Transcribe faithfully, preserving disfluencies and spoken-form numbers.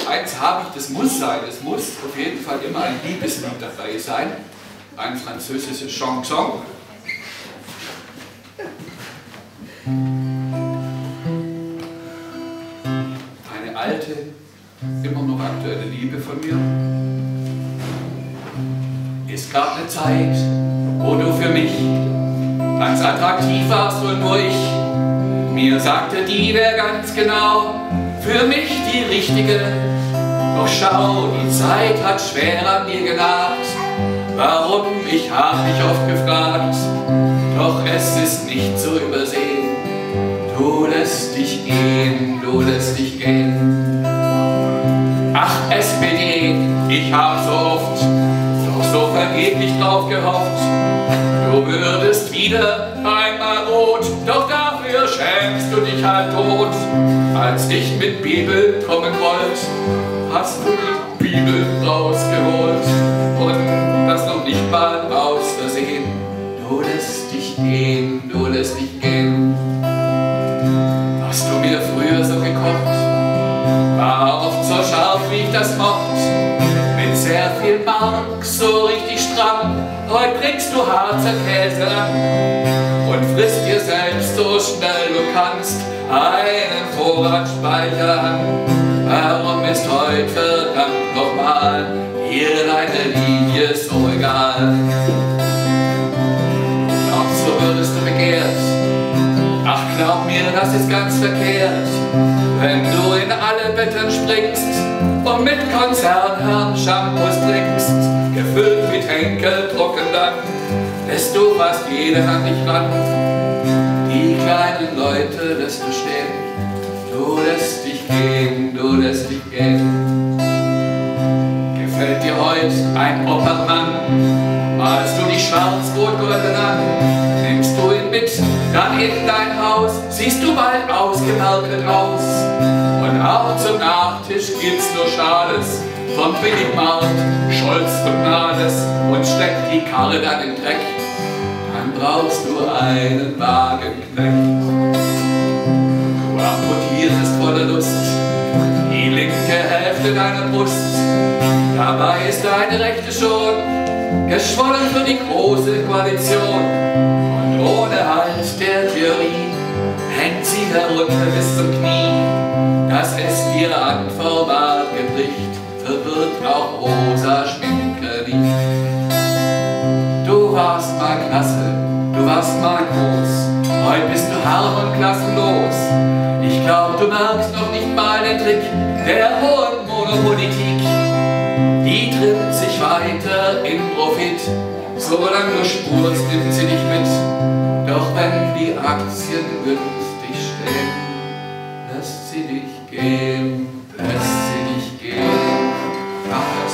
eins habe ich, das muss sein, es muss auf jeden Fall immer ein Liebeslied dabei sein, ein französisches Chanson. Eine alte, immer noch aktuelle Liebe von mir. Es gab eine Zeit, wo du für mich ganz attraktiv warst und nur ich. Mir sagte die wer ganz genau, für mich die richtige. Doch schau, die Zeit hat schwer an mir genagt. Warum, ich hab mich oft gefragt. Doch es ist nicht zu übersehen. Du lässt dich gehen, du lässt dich gehen. Ach, S P D, ich hab so oft, doch so vergeblich drauf gehofft. Du würdest wieder einmal rot, doch dafür schämst du dich halt tot. Als ich mit Bibel kommen wollt, hast du die Bibel rausgeholt. Und das noch nicht mal aus Versehen. Du lässt dich gehen, du lässt dich gehen. Hast du mir früher so gekocht, war oft so scharf, wie ich das mocht. Mit sehr viel Mark, so richtig stramm. Heute bringst du Harzer Käse an und frisst dir selbst so schnell du kannst einen Vorratsspeicher an. Warum ist heute verdammt nochmal dir deine Linie so egal? Glaubst du, würdest du begehrt? Ach, glaub mir, das ist ganz verkehrt, wenn du in alle Betten springst und mit Konzernherrn-Shampoos trinkst, gefüllt mit Henkeldrucken dann, lässt du fast jeden an dich ran. Die kleinen Leute lässt du stehen, du lässt dich gehen, du lässt dich gehen. Gefällt dir heut ein Oppermann, malst du dich schwarz-rot-golden an, nimmst du ihn mit, dann in dein Haus, siehst du bald ausgemergelt aus. Und auch zum Nachtisch gibt's nur Schales vom Billigmarkt, Scholz und Nahles, und steckt die Karre dann im Dreck, dann brauchst du einen Wagenknecht. Du amputierst voller Lust die linke Hälfte deiner Brust, dabei ist deine rechte schon geschwollen für die große Koalition. Und ohne Halt der Theorie hängt sie herunter bis zum Knie. Dass es dir an Format gebricht, verbirgt auch rosa Schminke nicht. Du warst mal klasse, du warst mal groß, heute bist du hart und klassenlos. Ich glaub, du merkst noch nicht mal den Trick der hohen Monopolitik. Die trimmt sich weiter in Profit, solange du spurst, nimmt sie dich mit. Doch wenn die Aktien günstig stehen, lässt sie dich gehen, lässt sie dich gehen. Ach,